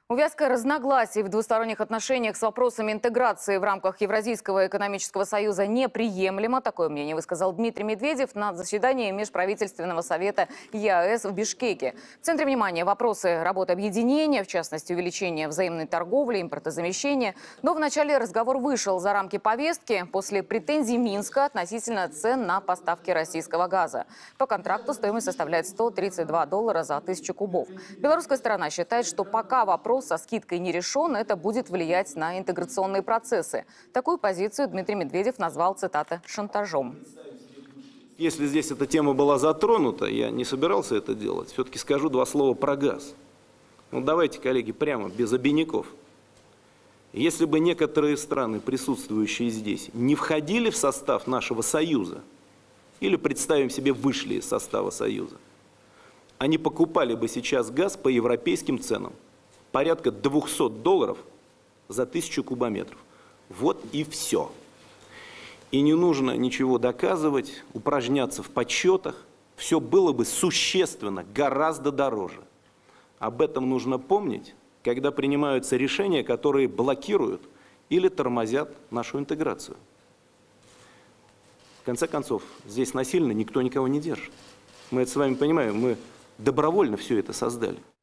Увязка разногласий в двусторонних отношениях с вопросами интеграции в рамках Евразийского экономического союза неприемлема. Такое мнение высказал Дмитрий Медведев на заседании Межправительственного совета ЕАЭС в Бишкеке. В центре внимания вопросы работы объединения, в частности, увеличения взаимной торговли, импортозамещения. Но вначале разговор вышел за рамки повестки после претензий Минска относительно цен на поставки российского газа. По контракту стоимость составляет $132 за 1000 кубов. Белорусская сторона считает, что пока вопрос со скидкой не решен, это будет влиять на интеграционные процессы. Такую позицию Дмитрий Медведев назвал, цитата, «шантажом». Если здесь эта тема была затронута, я не собирался это делать, все-таки скажу два слова про газ. Ну давайте, коллеги, прямо, без обиняков. Если бы некоторые страны, присутствующие здесь, не входили в состав нашего союза, или, представим себе, вышли из состава союза, они покупали бы сейчас газ по европейским ценам. Порядка $200 за 1000 кубометров. Вот и все. И не нужно ничего доказывать, упражняться в подсчетах. Все было бы существенно, гораздо дороже. Об этом нужно помнить, когда принимаются решения, которые блокируют или тормозят нашу интеграцию. В конце концов, здесь насильно никто никого не держит. Мы это с вами понимаем, мы добровольно все это создали.